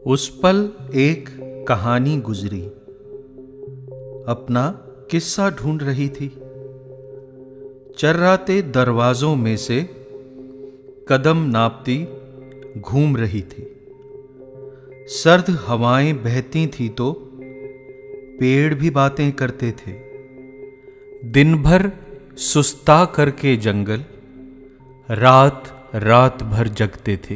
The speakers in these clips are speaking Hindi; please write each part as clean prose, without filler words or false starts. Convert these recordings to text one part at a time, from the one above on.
उस पल एक कहानी गुजरी, अपना किस्सा ढूंढ रही थी। चर्राते दरवाजों में से कदम नापती घूम रही थी। सर्द हवाएं बहती थी तो पेड़ भी बातें करते थे। दिन भर सुस्ता करके जंगल रात रात भर जगते थे।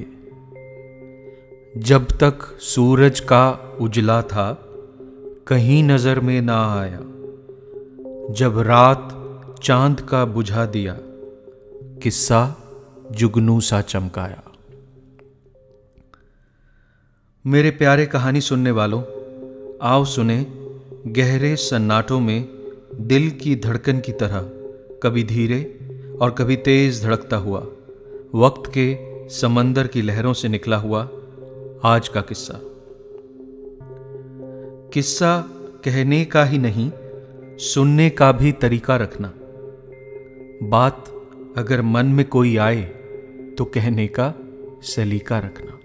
जब तक सूरज का उजला था कहीं नजर में ना आया। जब रात चांद का बुझा दिया किस्सा जुगनू सा चमकाया। मेरे प्यारे कहानी सुनने वालों, आओ सुने गहरे सन्नाटों में दिल की धड़कन की तरह कभी धीरे और कभी तेज धड़कता हुआ वक्त के समंदर की लहरों से निकला हुआ आज का किस्सा। किस्सा कहने का ही नहीं, सुनने का भी तरीका रखना। बात अगर मन में कोई आए तो कहने का सलीका रखना।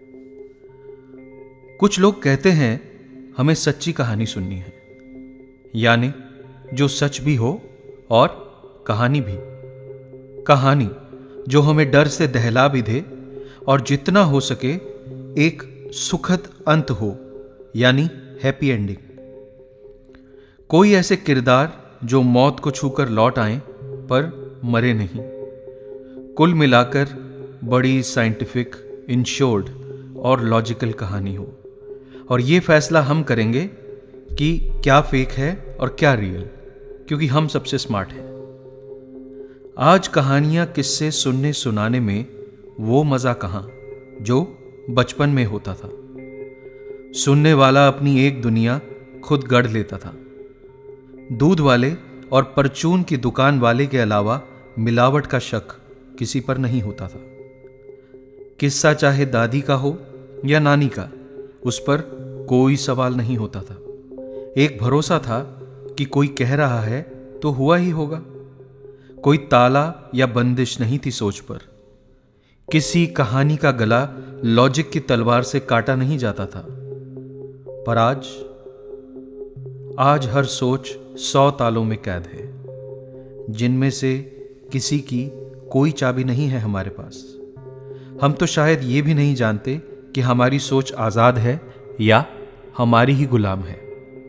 कुछ लोग कहते हैं हमें सच्ची कहानी सुननी है, यानी जो सच भी हो और कहानी भी। कहानी जो हमें डर से दहला भी दे और जितना हो सके एक सुखद अंत हो, यानी हैप्पी एंडिंग। कोई ऐसे किरदार जो मौत को छूकर लौट आए पर मरे नहीं। कुल मिलाकर बड़ी साइंटिफिक, इंश्योर्ड और लॉजिकल कहानी हो। और ये फैसला हम करेंगे कि क्या फेक है और क्या रियल, क्योंकि हम सबसे स्मार्ट हैं। आज कहानियां किस्से सुनने सुनाने में वो मजा कहां जो बचपन में होता था। सुनने वाला अपनी एक दुनिया खुद गढ़ लेता था। दूध वाले और परचून की दुकान वाले के अलावा मिलावट का शक किसी पर नहीं होता था। किस्सा चाहे दादी का हो या नानी का, उस पर कोई सवाल नहीं होता था। एक भरोसा था कि कोई कह रहा है तो हुआ ही होगा। कोई ताला या बंदिश नहीं थी सोच पर। किसी कहानी का गला लॉजिक की तलवार से काटा नहीं जाता था। पर आज हर सोच 100 तालों में कैद है, जिनमें से किसी की कोई चाबी नहीं है हमारे पास। हम तो शायद ये भी नहीं जानते कि हमारी सोच आजाद है या हमारी ही गुलाम है।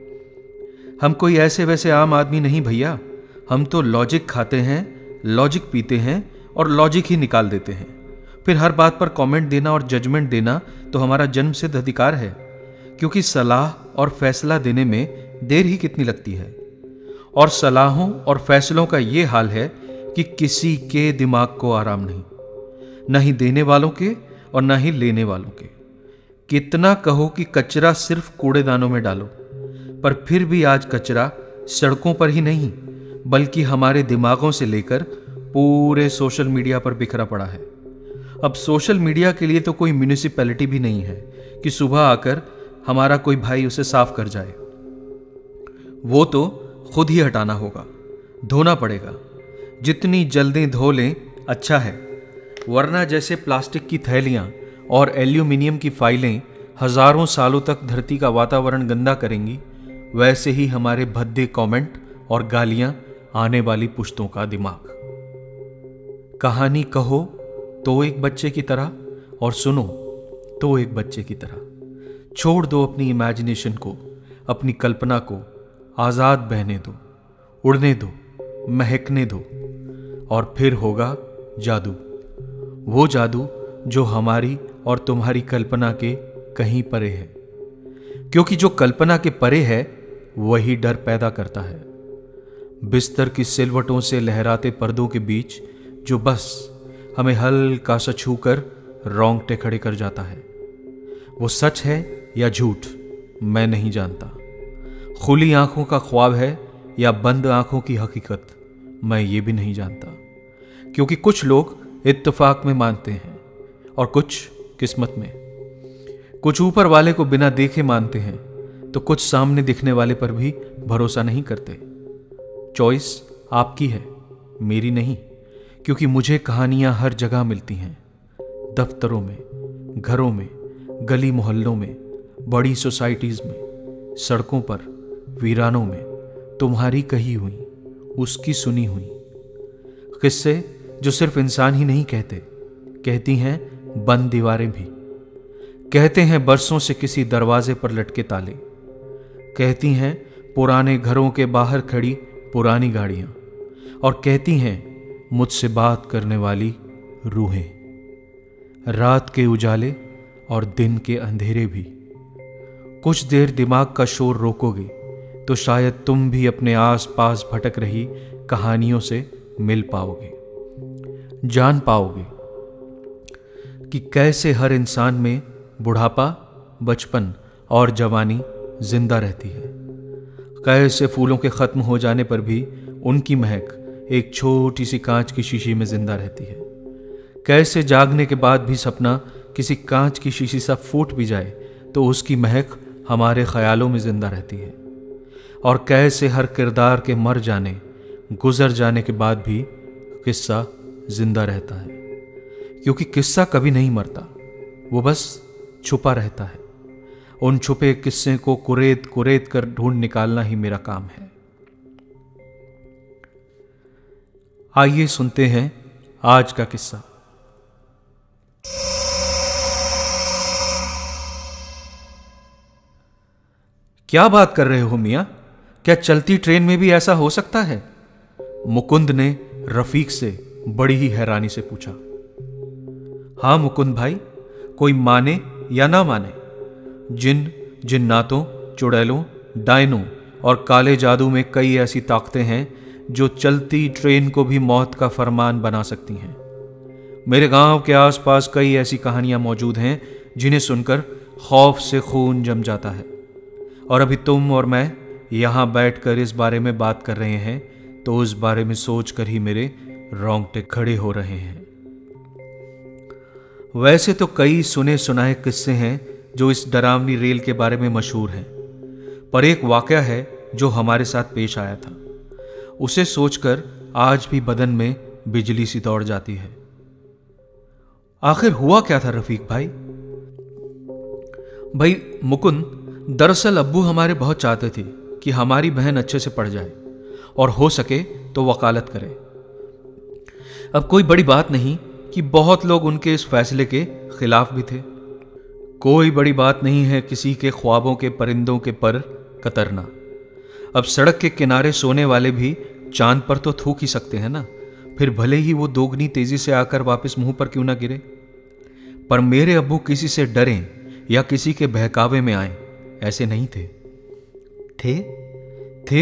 हम कोई ऐसे वैसे आम आदमी नहीं भैया। हम तो लॉजिक खाते हैं, लॉजिक पीते हैं और लॉजिक ही निकाल देते हैं। फिर हर बात पर कमेंट देना और जजमेंट देना तो हमारा जन्मसिद्ध अधिकार है, क्योंकि सलाह और फैसला देने में देर ही कितनी लगती है। और सलाहों और फैसलों का ये हाल है कि किसी के दिमाग को आराम नहीं, न ही देने वालों के और न ही लेने वालों के। कितना कहो कि कचरा सिर्फ कूड़ेदानों में डालो, पर फिर भी आज कचरा सड़कों पर ही नहीं बल्कि हमारे दिमागों से लेकर पूरे सोशल मीडिया पर बिखरा पड़ा है। अब सोशल मीडिया के लिए तो कोई म्यूनिसिपैलिटी भी नहीं है कि सुबह आकर हमारा कोई भाई उसे साफ कर जाए। वो तो खुद ही हटाना होगा, धोना पड़ेगा। जितनी जल्दी धो लें अच्छा है, वरना जैसे प्लास्टिक की थैलियां और एल्यूमिनियम की फाइलें हजारों सालों तक धरती का वातावरण गंदा करेंगी, वैसे ही हमारे भद्दे कमेंट और गालियां आने वाली पुश्तों का दिमाग। कहानी कहो तो एक बच्चे की तरह और सुनो तो एक बच्चे की तरह। छोड़ दो अपनी इमेजिनेशन को, अपनी कल्पना को आजाद बहने दो, उड़ने दो, महकने दो। और फिर होगा जादू, वो जादू जो हमारी और तुम्हारी कल्पना के कहीं परे है। क्योंकि जो कल्पना के परे है वही डर पैदा करता है। बिस्तर की सिलवटों से लहराते पर्दों के बीच जो बस हमें हल्का सा छूकर रोंगटे खड़े कर जाता है, वो सच है या झूठ मैं नहीं जानता। खुली आंखों का ख्वाब है या बंद आंखों की हकीकत मैं ये भी नहीं जानता। क्योंकि कुछ लोग इत्तेफाक में मानते हैं और कुछ किस्मत में। कुछ ऊपर वाले को बिना देखे मानते हैं तो कुछ सामने दिखने वाले पर भी भरोसा नहीं करते। चॉइस आपकी है, मेरी नहीं। क्योंकि मुझे कहानियां हर जगह मिलती हैं, दफ्तरों में, घरों में, गली मोहल्लों में, बड़ी सोसाइटीज़ में, सड़कों पर, वीरानों में तुम्हारी कही हुई, उसकी सुनी हुई किस्से जो सिर्फ इंसान ही नहीं कहते, कहती हैं बंद दीवारें भी, कहते हैं बरसों से किसी दरवाजे पर लटके ताले, कहती हैं पुराने घरों के बाहर खड़ी पुरानी गाड़ियां, और कहती हैं मुझसे बात करने वाली रूहें। रात के उजाले और दिन के अंधेरे भी। कुछ देर दिमाग का शोर रोकोगे तो शायद तुम भी अपने आस पास भटक रही कहानियों से मिल पाओगे, जान पाओगे कि कैसे हर इंसान में बुढ़ापा, बचपन और जवानी जिंदा रहती है, कैसे फूलों के खत्म हो जाने पर भी उनकी महक एक छोटी सी कांच की शीशी में जिंदा रहती है, कैसे जागने के बाद भी सपना किसी कांच की शीशी सा फूट भी जाए तो उसकी महक हमारे ख्यालों में जिंदा रहती है, और कैसे हर किरदार के मर जाने, गुजर जाने के बाद भी किस्सा जिंदा रहता है, क्योंकि किस्सा कभी नहीं मरता, वो बस छुपा रहता है। उन छुपे किस्से को कुरेद कुरेद कर ढूंढ निकालना ही मेरा काम है। आइए सुनते हैं आज का किस्सा। क्या बात कर रहे हो मियां? क्या चलती ट्रेन में भी ऐसा हो सकता है? मुकुंद ने रफीक से बड़ी ही हैरानी से पूछा। हां मुकुंद भाई, कोई माने या ना माने, जिन्नातों, चुड़ैलों, डायनों और काले जादू में कई ऐसी ताकतें हैं जो चलती ट्रेन को भी मौत का फरमान बना सकती हैं। मेरे गांव के आसपास कई ऐसी कहानियां मौजूद हैं जिन्हें सुनकर खौफ से खून जम जाता है, और अभी तुम और मैं यहां बैठकर इस बारे में बात कर रहे हैं तो उस बारे में सोचकर ही मेरे रोंगटे खड़े हो रहे हैं। वैसे तो कई सुने सुनाए किस्से हैं जो इस डरावनी रेल के बारे में मशहूर हैं, पर एक वाकया है जो हमारे साथ पेश आया था, उसे सोचकर आज भी बदन में बिजली सी दौड़ जाती है। आखिर हुआ क्या था रफीक भाई? भाई मुकुंद, दरअसल अब्बू हमारे बहुत चाहते थे कि हमारी बहन अच्छे से पढ़ जाए और हो सके तो वकालत करे। अब कोई बड़ी बात नहीं कि बहुत लोग उनके इस फैसले के खिलाफ भी थे। कोई बड़ी बात नहीं है किसी के ख्वाबों के परिंदों के पर कतरना। अब सड़क के किनारे सोने वाले भी चांद पर तो थूक ही सकते हैं ना, फिर भले ही वो दोगुनी तेजी से आकर वापस मुंह पर क्यों ना गिरे। पर मेरे अब्बू किसी से डरें या किसी के बहकावे में आए ऐसे नहीं थे। थे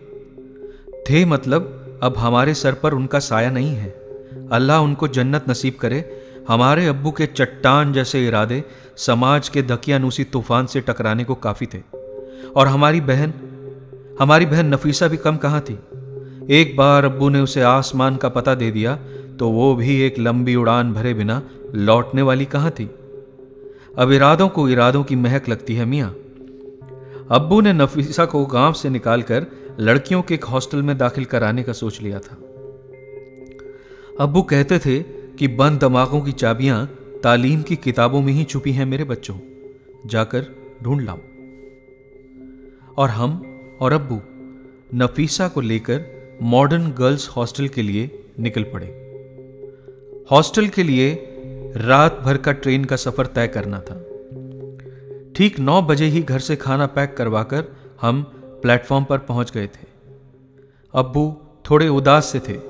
मतलब अब हमारे सर पर उनका साया नहीं है। अल्लाह उनको जन्नत नसीब करे। हमारे अब्बू के चट्टान जैसे इरादे समाज के दकियानूसी तूफान से टकराने को काफी थे। और हमारी बहन नफीसा भी कम कहां थी। एक बार अब्बू ने उसे आसमान का पता दे दिया तो वो भी एक लंबी उड़ान भरे बिना लौटने वाली कहां थी। अब इरादों को इरादों की महक लगती है मियां। अब्बू ने नफीसा को गांव से निकालकर लड़कियों के एक हॉस्टल में दाखिल कराने का सोच लिया था। अब्बू कहते थे कि बंद दिमागों की चाबियां तालीम की किताबों में ही छुपी हैं मेरे बच्चों, जाकर ढूंढ लाओ। और हम और अब्बू नफीसा को लेकर मॉडर्न गर्ल्स हॉस्टल के लिए निकल पड़े। हॉस्टल के लिए रात भर का ट्रेन का सफर तय करना था। ठीक 9 बजे ही घर से खाना पैक करवाकर हम प्लेटफॉर्म पर पहुंच गए थे। अब्बू थोड़े उदास से थे।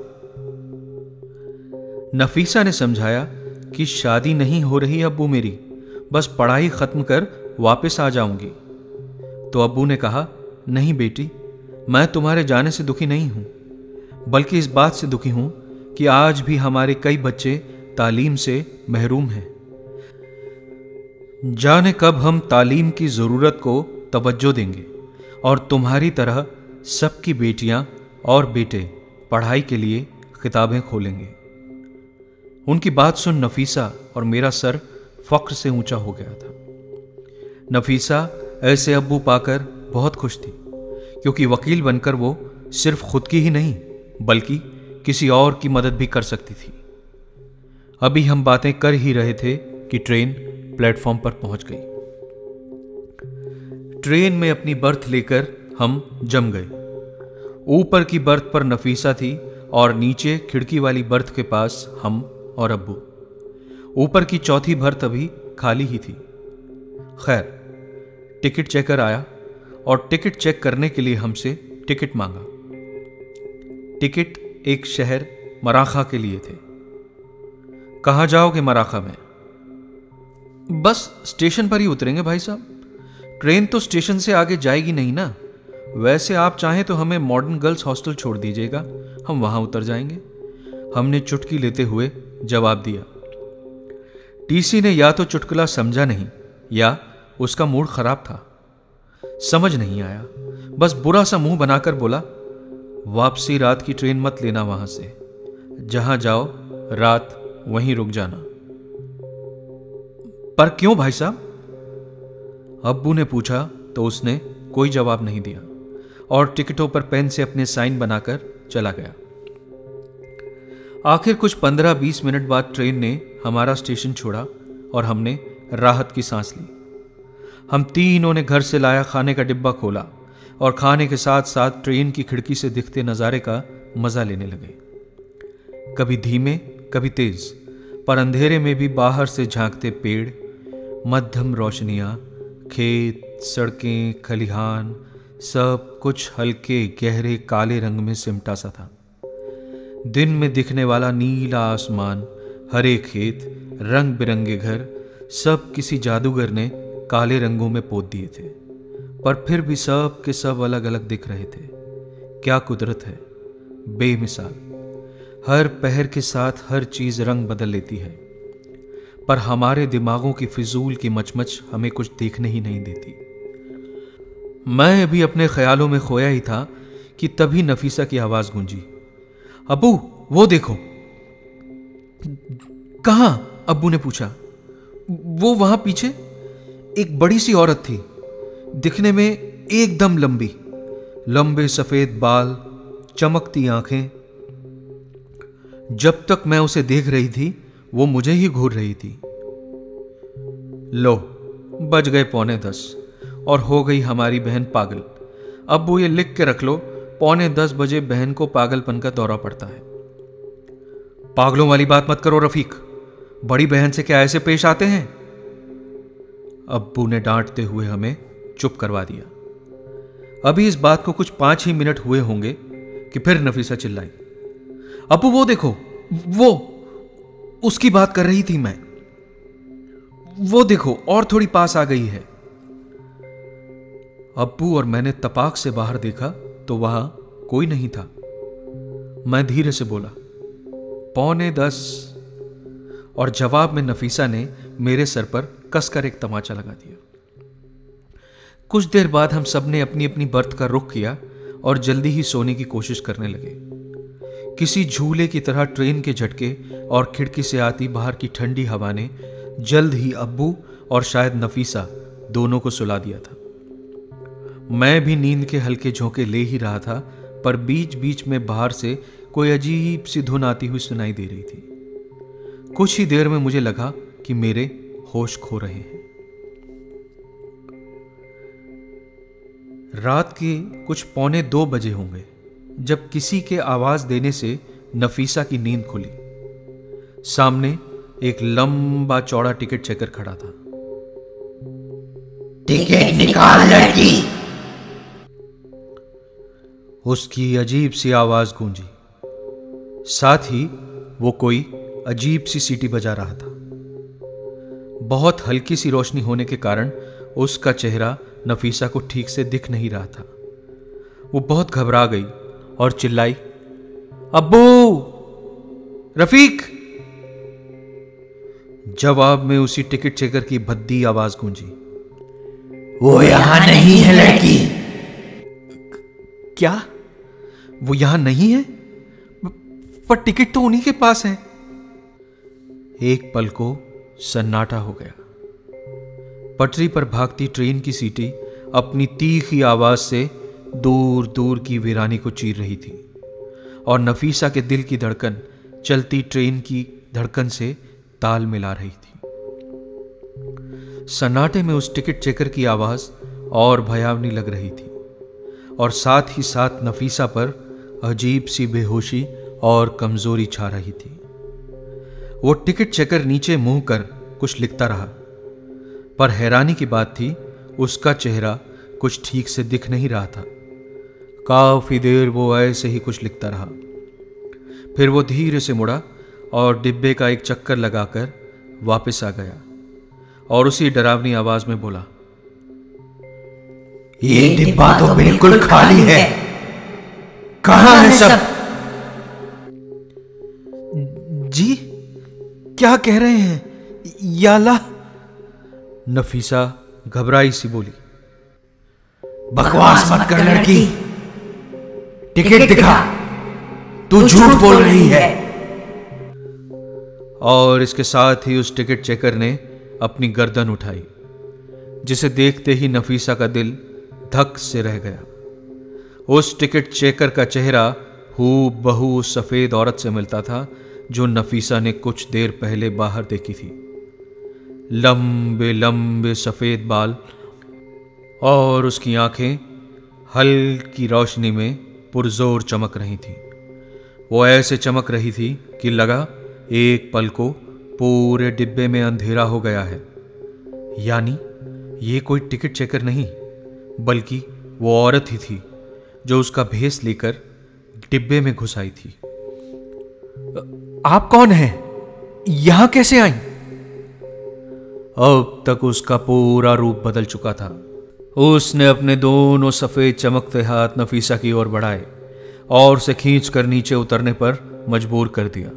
नफीसा ने समझाया कि शादी नहीं हो रही अब्बू मेरी, बस पढ़ाई खत्म कर वापस आ जाऊंगी। तो अब्बू ने कहा, नहीं बेटी, मैं तुम्हारे जाने से दुखी नहीं हूं, बल्कि इस बात से दुखी हूं कि आज भी हमारे कई बच्चे तालीम से महरूम हैं। जाने कब हम तालीम की जरूरत को तवज्जो देंगे और तुम्हारी तरह सबकी बेटियां और बेटे पढ़ाई के लिए किताबें खोलेंगे। उनकी बात सुन नफीसा और मेरा सर फख्र से ऊंचा हो गया था। नफीसा ऐसे अब्बू पाकर बहुत खुश थी, क्योंकि वकील बनकर वो सिर्फ खुद की ही नहीं बल्कि किसी और की मदद भी कर सकती थी। अभी हम बातें कर ही रहे थे कि ट्रेन प्लेटफॉर्म पर पहुंच गई। ट्रेन में अपनी बर्थ लेकर हम जम गए। ऊपर की बर्थ पर नफीसा थी और नीचे खिड़की वाली बर्थ के पास हम और अब्बू। ऊपर की चौथी बर्थ अभी खाली ही थी। खैर, टिकट चेकर आया और टिकट चेक करने के लिए हमसे टिकट मांगा। टिकट एक शहर मराखा के लिए थे। कहाँ जाओगे मराखा में? बस स्टेशन पर ही उतरेंगे भाई साहब, ट्रेन तो स्टेशन से आगे जाएगी नहीं ना। वैसे आप चाहें तो हमें मॉडर्न गर्ल्स हॉस्टल छोड़ दीजिएगा, हम वहां उतर जाएंगे, हमने चुटकी लेते हुए जवाब दिया। टीसी ने या तो चुटकुला समझा नहीं या उसका मूड खराब था, समझ नहीं आया। बस बुरा सा मुंह बनाकर बोला, वापसी रात की ट्रेन मत लेना, वहां से जहां जाओ रात वहीं रुक जाना। पर क्यों भाई साहब? अब्बू ने पूछा तो उसने कोई जवाब नहीं दिया और टिकटों पर पेन से अपने साइन बनाकर चला गया। आखिर कुछ 15-20 मिनट बाद ट्रेन ने हमारा स्टेशन छोड़ा और हमने राहत की सांस ली। हम तीनों ने घर से लाया खाने का डिब्बा खोला और खाने के साथ साथ ट्रेन की खिड़की से दिखते नज़ारे का मजा लेने लगे। कभी धीमे कभी तेज, पर अंधेरे में भी बाहर से झांकते पेड़, मध्यम रोशनियां, खेत, सड़कें, खलिहान, सब कुछ हल्के गहरे काले रंग में सिमटा सा था। दिन में दिखने वाला नीला आसमान, हरे खेत, रंग बिरंगे घर, सब किसी जादूगर ने काले रंगों में पोत दिए थे, पर फिर भी सब के सब अलग अलग दिख रहे थे। क्या कुदरत है, बेमिसाल। हर पहर के साथ हर चीज रंग बदल लेती है, पर हमारे दिमागों की फिजूल की मचमच हमें कुछ देखने ही नहीं देती। मैं अभी अपने ख्यालों में खोया ही था कि तभी नफीसा की आवाज गूंजी, अब्बू वो देखो। कहां? अब्बू ने पूछा। वो वहां पीछे एक बड़ी सी औरत थी, दिखने में एकदम लंबी, लंबे सफेद बाल, चमकती आंखें। जब तक मैं उसे देख रही थी वो मुझे ही घूर रही थी। लो, बज गए 9:45 और हो गई हमारी बहन पागल। अब्बू ये लिख के रख लो, 9:45 बजे बहन को पागलपन का दौरा पड़ता है। पागलों वाली बात मत करो रफीक, बड़ी बहन से क्या ऐसे पेश आते हैं? अब्बू ने डांटते हुए हमें चुप करवा दिया। अभी इस बात को कुछ 5 ही मिनट हुए होंगे कि फिर नफीसा चिल्लाई, अब्बू वो देखो, वो उसकी बात कर रही थी मैं, वो देखो और थोड़ी पास आ गई है। अब्बू और मैंने तपाक से बाहर देखा तो वहां कोई नहीं था। मैं धीरे से बोला, 9:45, और जवाब में नफीसा ने मेरे सर पर कसकर एक तमाचा लगा दिया। कुछ देर बाद हम सब ने अपनी अपनी बर्थ का रुख किया और जल्दी ही सोने की कोशिश करने लगे। किसी झूले की तरह ट्रेन के झटके और खिड़की से आती बाहर की ठंडी हवा ने जल्द ही अब्बू और शायद नफीसा दोनों को सुला दिया था। मैं भी नींद के हल्के झोंके ले ही रहा था, पर बीच बीच में बाहर से कोई अजीब सी धुन आती हुई सुनाई दे रही थी। कुछ ही देर में मुझे लगा कि मेरे होश खो रहे हैं। रात के कुछ 1:45 बजे होंगे जब किसी के आवाज देने से नफीसा की नींद खुली। सामने एक लंबा चौड़ा टिकट चेकर खड़ा था। टिकट निकाल लड़की, उसकी अजीब सी आवाज गूंजी। साथ ही वो कोई अजीब सी सीटी बजा रहा था। बहुत हल्की सी रोशनी होने के कारण उसका चेहरा नफीसा को ठीक से दिख नहीं रहा था। वो बहुत घबरा गई और चिल्लाई, अब्बू, रफीक। जवाब में उसी टिकट चेकर की भद्दी आवाज गूंजी, वो यहां नहीं है लड़की। क्या? वो यहां नहीं है? पर टिकट तो उन्हीं के पास है। एक पल को सन्नाटा हो गया। पटरी पर भागती ट्रेन की सीटी अपनी तीखी आवाज से दूर दूर की वीरानी को चीर रही थी और नफीसा के दिल की धड़कन चलती ट्रेन की धड़कन से ताल मिला रही थी। सन्नाटे में उस टिकट चेकर की आवाज और भयावनी लग रही थी, और साथ ही साथ नफीसा पर अजीब सी बेहोशी और कमजोरी छा रही थी। वो टिकट चेकर नीचे मुंह कर कुछ लिखता रहा, पर हैरानी की बात थी उसका चेहरा कुछ ठीक से दिख नहीं रहा था। काफी देर वो ऐसे ही कुछ लिखता रहा। फिर वो धीरे से मुड़ा और डिब्बे का एक चक्कर लगाकर वापस आ गया और उसी डरावनी आवाज में बोला, ये डिब्बा तो बिल्कुल खाली है, कहां है सब? जी क्या कह रहे हैं या अल्लाह? नफीसा घबराई सी बोली। बकवास मत कर लड़की, टिकट दिखा, तू झूठ बोल रही है। और इसके साथ ही उस टिकट चेकर ने अपनी गर्दन उठाई, जिसे देखते ही नफीसा का दिल धक से रह गया। उस टिकट चेकर का चेहरा हूबहू उस सफेद औरत से मिलता था जो नफीसा ने कुछ देर पहले बाहर देखी थी। लंबे लंबे सफेद बाल और उसकी आंखें हल्की रोशनी में पुरजोर चमक रही थी। वो ऐसे चमक रही थी कि लगा एक पल को पूरे डिब्बे में अंधेरा हो गया है। यानी ये कोई टिकट चेकर नहीं, बल्कि वो औरत ही थी जो उसका भेष लेकर डिब्बे में घुस आई थी। आप कौन हैं? यहां कैसे आई? अब तक उसका पूरा रूप बदल चुका था। उसने अपने दोनों सफेद चमकते हाथ नफीसा की ओर बढ़ाए और उसे खींचकर नीचे उतरने पर मजबूर कर दिया।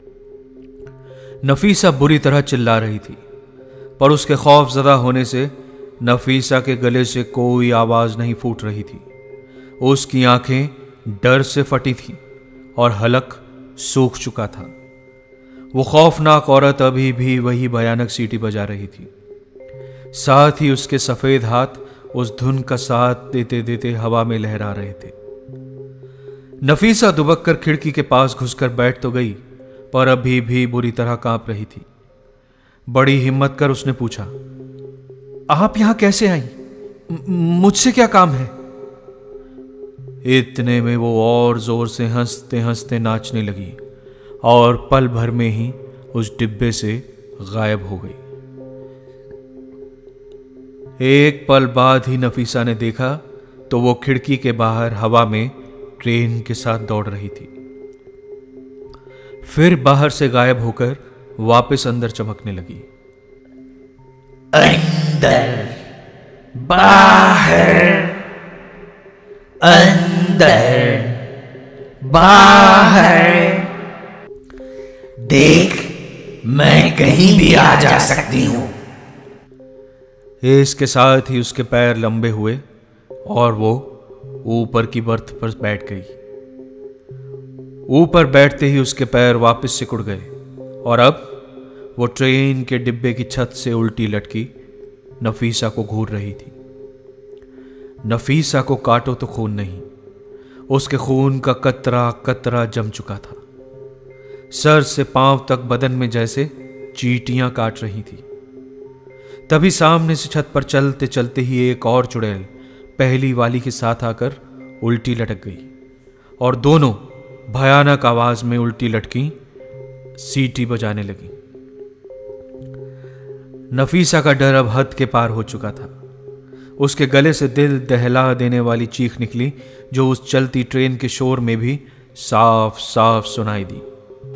नफीसा बुरी तरह चिल्ला रही थी, पर उसके खौफजदा होने से नफीसा के गले से कोई आवाज नहीं फूट रही थी। उसकी आंखें डर से फटी थी और हलक सूख चुका था। वो खौफनाक औरत अभी भी वही भयानक सीटी बजा रही थी। साथ ही उसके सफेद हाथ उस धुन का साथ देते देते हवा में लहरा रहे थे। नफीसा दुबक कर खिड़की के पास घुसकर बैठ तो गई, पर अभी भी बुरी तरह कांप रही थी। बड़ी हिम्मत कर उसने पूछा, आप यहां कैसे आई? मुझसे क्या काम है? इतने में वो और जोर से हंसते हंसते नाचने लगी और पल भर में ही उस डिब्बे से गायब हो गई। एक पल बाद ही नफीसा ने देखा तो वो खिड़की के बाहर हवा में ट्रेन के साथ दौड़ रही थी। फिर बाहर से गायब होकर वापस अंदर चमकने लगी। अंदर, बाहर, अंदर, बाहर, देख मैं कहीं भी आ जा सकती हूं। इसके साथ ही उसके पैर लंबे हुए और वो ऊपर की बर्थ पर बैठ गई। ऊपर बैठते ही उसके पैर वापस सिकुड़ गए और अब वो ट्रेन के डिब्बे की छत से उल्टी लटकी नफीसा को घूर रही थी। नफीसा को काटो तो खून नहीं, उसके खून का कतरा कतरा जम चुका था। सर से पांव तक बदन में जैसे चींटियां काट रही थी। तभी सामने से छत पर चलते चलते ही एक और चुड़ैल पहली वाली के साथ आकर उल्टी लटक गई और दोनों भयानक आवाज में उल्टी लटकी सीटी बजाने लगी। नफीसा का डर अब हद के पार हो चुका था। उसके गले से दिल दहला देने वाली चीख निकली जो उस चलती ट्रेन के शोर में भी साफ साफ सुनाई दी।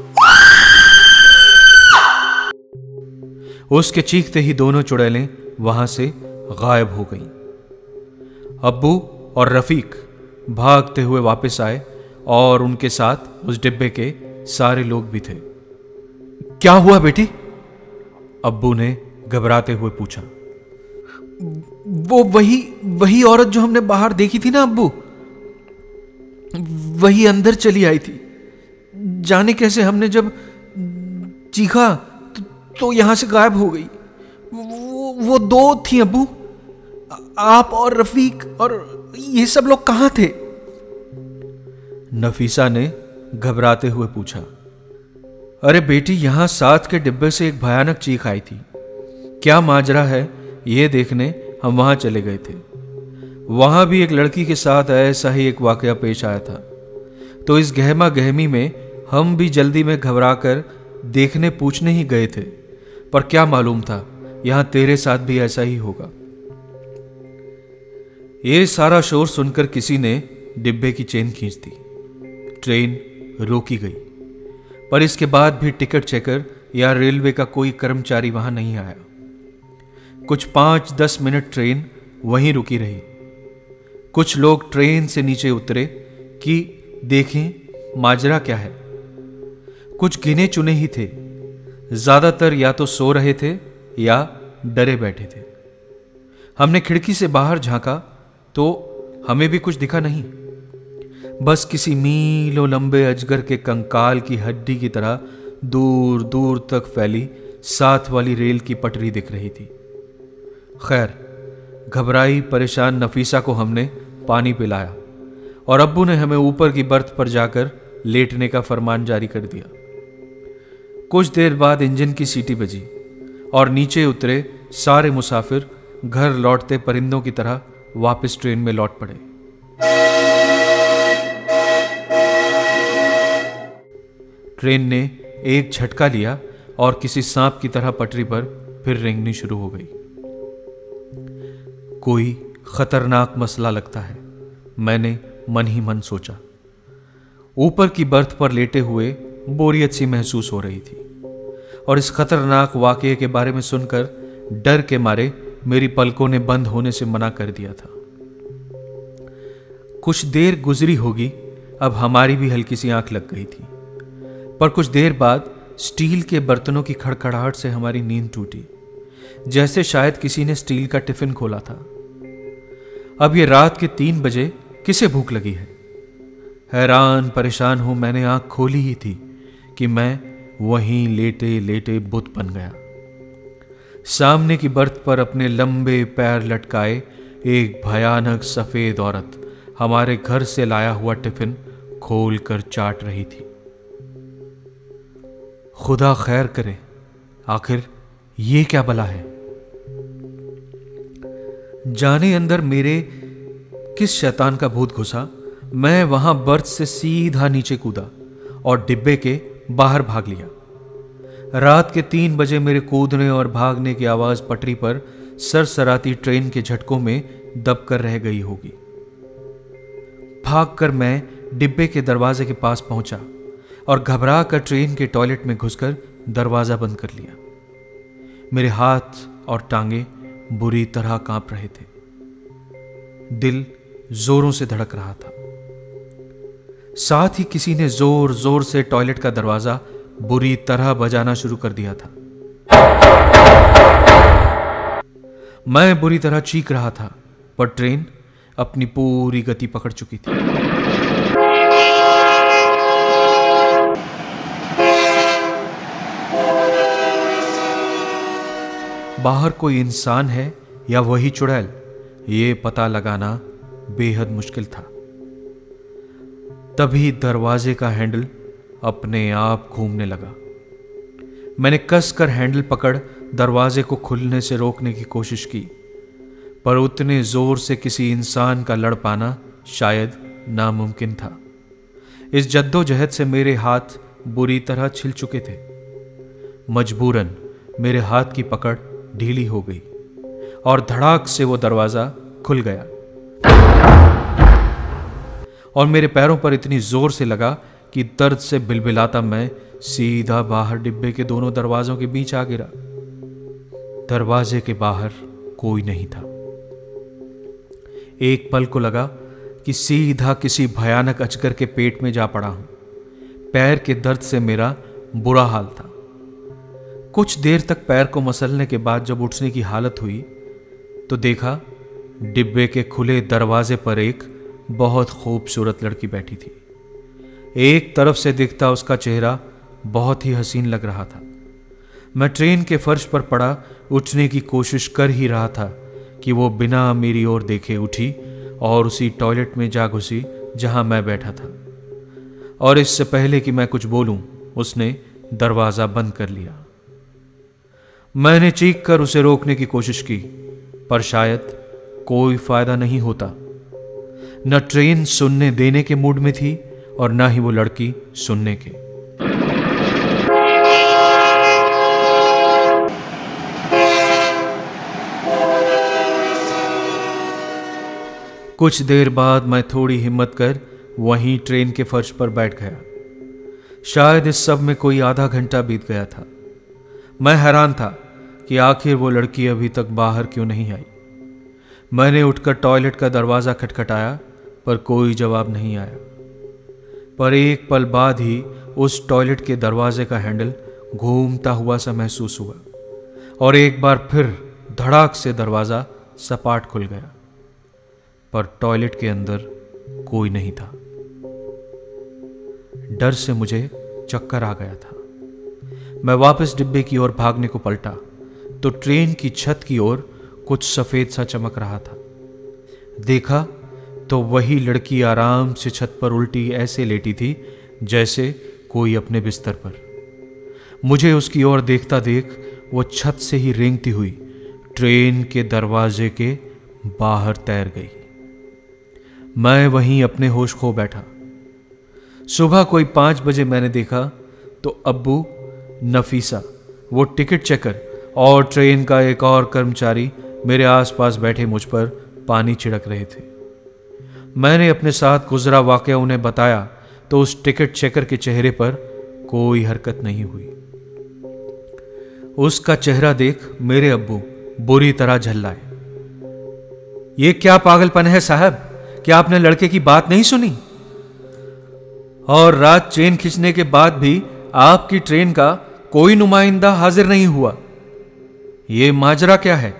उसके चीखते ही दोनों चुड़ैलें वहां से गायब हो गईं। अब्बू और रफीक भागते हुए वापस आए और उनके साथ उस डिब्बे के सारे लोग भी थे। क्या हुआ बेटी? अब्बू ने घबराते हुए पूछा। वो वही औरत जो हमने बाहर देखी थी ना अब्बू, वही अंदर चली आई थी। जाने कैसे हमने जब चीखा तो यहां से गायब हो गई। वो दो थी अब्बू, आप और रफीक, और ये सब लोग कहां थे? नफीसा ने घबराते हुए पूछा। अरे बेटी, यहां साथ के डिब्बे से एक भयानक चीख आई थी। क्या माजरा है ये देखने हम वहां चले गए थे, वहां भी एक लड़की के साथ ऐसा ही एक वाकया पेश आया था। तो इस गहमा गहमी में हम भी जल्दी में घबराकर देखने पूछने ही गए थे, पर क्या मालूम था यहां तेरे साथ भी ऐसा ही होगा। ये सारा शोर सुनकर किसी ने डिब्बे की चेन खींच दी। ट्रेन रोकी गई, पर इसके बाद भी टिकट चेकर या रेलवे का कोई कर्मचारी वहां नहीं आया। कुछ 5-10 मिनट ट्रेन वहीं रुकी रही। कुछ लोग ट्रेन से नीचे उतरे कि देखें माजरा क्या है। कुछ गिने चुने ही थे, ज्यादातर या तो सो रहे थे या डरे बैठे थे। हमने खिड़की से बाहर झांका तो हमें भी कुछ दिखा नहीं, बस किसी मीलों लंबे अजगर के कंकाल की हड्डी की तरह दूर दूर तक फैली साथ वाली रेल की पटरी दिख रही थी। खैर, घबराई परेशान नफीसा को हमने पानी पिलाया और अब्बू ने हमें ऊपर की बर्थ पर जाकर लेटने का फरमान जारी कर दिया। कुछ देर बाद इंजन की सीटी बजी और नीचे उतरे सारे मुसाफिर घर लौटते परिंदों की तरह वापस ट्रेन में लौट पड़े। ट्रेन ने एक झटका लिया और किसी सांप की तरह पटरी पर फिर रेंगनी शुरू हो गई। कोई खतरनाक मसला लगता है, मैंने मन ही मन सोचा। ऊपर की बर्थ पर लेटे हुए बोरियत सी महसूस हो रही थी और इस खतरनाक वाकये के बारे में सुनकर डर के मारे मेरी पलकों ने बंद होने से मना कर दिया था। कुछ देर गुजरी होगी, अब हमारी भी हल्की सी आंख लग गई थी, पर कुछ देर बाद स्टील के बर्तनों की खड़खड़ाहट से हमारी नींद टूटी, जैसे शायद किसी ने स्टील का टिफिन खोला था। अब ये रात के 3 बजे किसे भूख लगी है? हैरान परेशान हूं, मैंने आंख खोली ही थी कि मैं वहीं लेटे लेटे बुत बन गया। सामने की बर्थ पर अपने लंबे पैर लटकाए एक भयानक सफेद औरत हमारे घर से लाया हुआ टिफिन खोल कर चाट रही थी। खुदा खैर करे, आखिर ये क्या बला है? जाने अंदर मेरे किस शैतान का भूत घुसा, मैं वहां बर्थ से सीधा नीचे कूदा और डिब्बे के बाहर भाग लिया। रात के 3 बजे मेरे कूदने और भागने की आवाज पटरी पर सरसराती ट्रेन के झटकों में दबकर रह गई होगी। भागकर मैं डिब्बे के दरवाजे के पास पहुंचा और घबरा कर ट्रेन के टॉयलेट में घुसकर दरवाजा बंद कर लिया। मेरे हाथ और टांगे बुरी तरह कांप रहे थे, दिल जोरों से धड़क रहा था। साथ ही किसी ने जोर जोर से टॉयलेट का दरवाजा बुरी तरह बजाना शुरू कर दिया था। मैं बुरी तरह चीख रहा था, पर ट्रेन अपनी पूरी गति पकड़ चुकी थी। बाहर कोई इंसान है या वही चुड़ैल, ये पता लगाना बेहद मुश्किल था। तभी दरवाजे का हैंडल अपने आप घूमने लगा। मैंने कसकर हैंडल पकड़ दरवाजे को खुलने से रोकने की कोशिश की, पर उतने जोर से किसी इंसान का लड़ पाना शायद नामुमकिन था। इस जद्दोजहद से मेरे हाथ बुरी तरह छिल चुके थे। मजबूरन मेरे हाथ की पकड़ ढीली हो गई और धड़ाक से वो दरवाजा खुल गया और मेरे पैरों पर इतनी जोर से लगा कि दर्द से बिलबिलाता मैं सीधा बाहर डिब्बे के दोनों दरवाजों के बीच आ गिरा। दरवाजे के बाहर कोई नहीं था। एक पल को लगा कि सीधा किसी भयानक अजगर के पेट में जा पड़ा हूं। पैर के दर्द से मेरा बुरा हाल था। कुछ देर तक पैर को मसलने के बाद जब उठने की हालत हुई तो देखा डिब्बे के खुले दरवाजे पर एक बहुत खूबसूरत लड़की बैठी थी। एक तरफ से दिखता उसका चेहरा बहुत ही हसीन लग रहा था। मैं ट्रेन के फर्श पर पड़ा उठने की कोशिश कर ही रहा था कि वो बिना मेरी ओर देखे उठी और उसी टॉयलेट में जा घुसी जहां मैं बैठा था, और इससे पहले कि मैं कुछ बोलूं उसने दरवाजा बंद कर लिया। मैंने चीख कर उसे रोकने की कोशिश की, पर शायद कोई फायदा नहीं होता। न ट्रेन सुनने देने के मूड में थी और ना ही वो लड़की सुनने के। कुछ देर बाद मैं थोड़ी हिम्मत कर वहीं ट्रेन के फर्श पर बैठ गया। शायद इस सब में कोई आधा घंटा बीत गया था। मैं हैरान था कि आखिर वो लड़की अभी तक बाहर क्यों नहीं आई। मैंने उठकर टॉयलेट का दरवाज़ा खटखटाया पर कोई जवाब नहीं आया। पर एक पल बाद ही उस टॉयलेट के दरवाजे का हैंडल घूमता हुआ सा महसूस हुआ और एक बार फिर धड़ाक से दरवाज़ा सपाट खुल गया, पर टॉयलेट के अंदर कोई नहीं था। डर से मुझे चक्कर आ गया था। मैं वापस डिब्बे की ओर भागने को पलटा तो ट्रेन की छत की ओर कुछ सफेद सा चमक रहा था। देखा तो वही लड़की आराम से छत पर उल्टी ऐसे लेटी थी जैसे कोई अपने बिस्तर पर। मुझे उसकी ओर देखता देख वो छत से ही रेंगती हुई ट्रेन के दरवाजे के बाहर तैर गई। मैं वहीं अपने होश खो बैठा। सुबह कोई 5 बजे मैंने देखा तो अब्बू, नफीसा, वो टिकट चेकर और ट्रेन का एक और कर्मचारी मेरे आसपास बैठे मुझ पर पानी छिड़क रहे थे। मैंने अपने साथ गुजरा वाकया उन्हें बताया तो उस टिकट चेकर के चेहरे पर कोई हरकत नहीं हुई। उसका चेहरा देख मेरे अब्बू बुरी तरह झल्लाए। ये क्या पागलपन है साहब, क्या आपने लड़के की बात नहीं सुनी? और रात ट्रेन खींचने के बाद भी आपकी ट्रेन का कोई नुमाइंदा हाजिर नहीं हुआ। ये माजरा क्या है?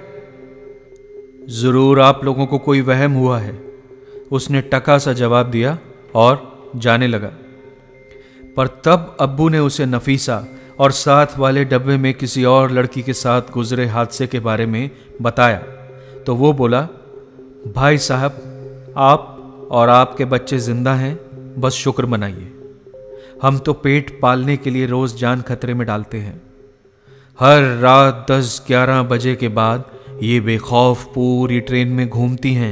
जरूर आप लोगों को कोई वहम हुआ है, उसने टका सा जवाब दिया और जाने लगा। पर तब अब्बू ने उसे नफीसा और साथ वाले डब्बे में किसी और लड़की के साथ गुजरे हादसे के बारे में बताया तो वो बोला, भाई साहब, आप और आपके बच्चे जिंदा हैं, बस शुक्र मनाइए। हम तो पेट पालने के लिए रोज जान खतरे में डालते हैं। हर रात 10-11 बजे के बाद ये बेखौफ पूरी ट्रेन में घूमती हैं।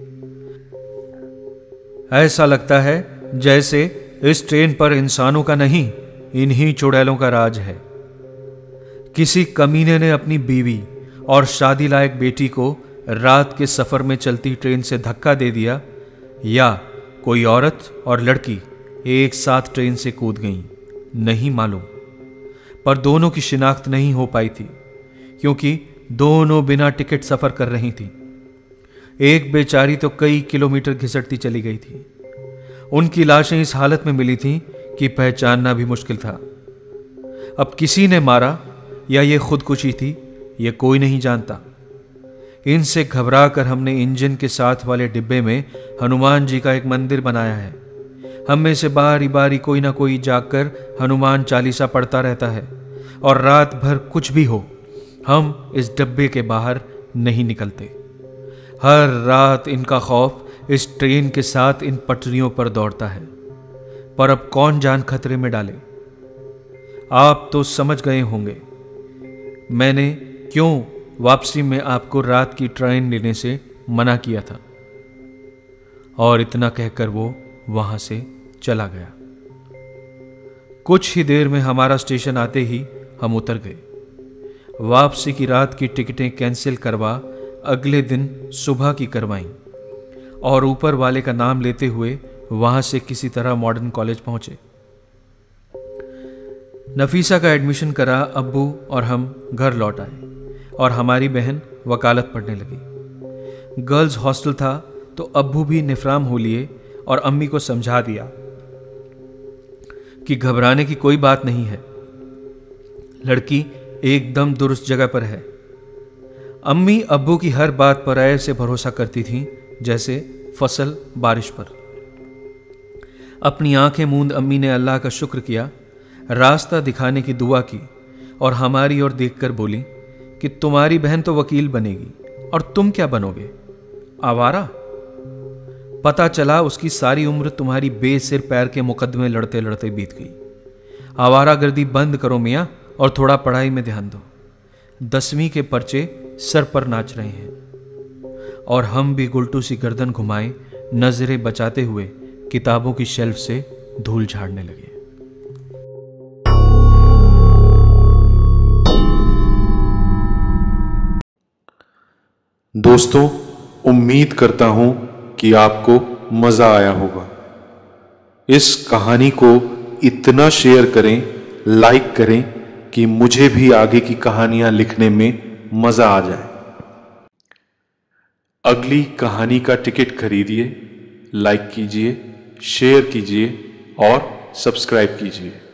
ऐसा लगता है जैसे इस ट्रेन पर इंसानों का नहीं, इन्हीं चुड़ैलों का राज है। किसी कमीने ने अपनी बीवी और शादी लायक बेटी को रात के सफर में चलती ट्रेन से धक्का दे दिया, या कोई औरत और लड़की एक साथ ट्रेन से कूद गईं, नहीं मालूम। पर दोनों की शिनाख्त नहीं हो पाई थी क्योंकि दोनों बिना टिकट सफर कर रही थी। एक बेचारी तो कई किलोमीटर घिसटती चली गई थी। उनकी लाशें इस हालत में मिली थीं कि पहचानना भी मुश्किल था। अब किसी ने मारा या ये खुदकुशी थी, ये कोई नहीं जानता। इनसे घबराकर हमने इंजन के साथ वाले डिब्बे में हनुमान जी का एक मंदिर बनाया है। हम में से बारी बारी कोई ना कोई जाकर हनुमान चालीसा पढ़ता रहता है और रात भर कुछ भी हो, हम इस डब्बे के बाहर नहीं निकलते। हर रात इनका खौफ इस ट्रेन के साथ इन पटरियों पर दौड़ता है। पर अब कौन जान खतरे में डाले? आप तो समझ गए होंगे मैंने क्यों वापसी में आपको रात की ट्रेन लेने से मना किया था। और इतना कहकर वो वहां से चला गया। कुछ ही देर में हमारा स्टेशन आते ही हम उतर गए। वापसी की रात की टिकटें कैंसिल करवा अगले दिन सुबह की करवाईं और ऊपर वाले का नाम लेते हुए वहां से किसी तरह मॉडर्न कॉलेज पहुंचे। नफीसा का एडमिशन करा अब्बू और हम घर लौट आए और हमारी बहन वकालत पढ़ने लगी। गर्ल्स हॉस्टल था तो अब्बू भी निफराम हो लिए और अम्मी को समझा दिया कि घबराने की कोई बात नहीं है, लड़की एकदम दुरुस्त जगह पर है। अम्मी अब्बू की हर बात पर ऐसे भरोसा करती थीं जैसे फसल बारिश पर। अपनी आंखें मूंद अम्मी ने अल्लाह का शुक्र किया, रास्ता दिखाने की दुआ की और हमारी ओर देखकर बोली कि तुम्हारी बहन तो वकील बनेगी और तुम क्या बनोगे, आवारा। पता चला उसकी सारी उम्र तुम्हारी बेसिर पैर के मुकदमे लड़ते लड़ते बीत गई। आवारागर्दी बंद करो मियाँ और थोड़ा पढ़ाई में ध्यान दो। 10वीं के पर्चे सर पर नाच रहे हैं और हम भी गुलटू सी गर्दन घुमाए नजरें बचाते हुए किताबों की शेल्फ से धूल झाड़ने लगे। दोस्तों, उम्मीद करता हूं कि आपको मजा आया होगा। इस कहानी को इतना शेयर करें, लाइक करें कि मुझे भी आगे की कहानियां लिखने में मजा आ जाए। अगली कहानी का टिकट खरीदिए, लाइक कीजिए, शेयर कीजिए और सब्सक्राइब कीजिए।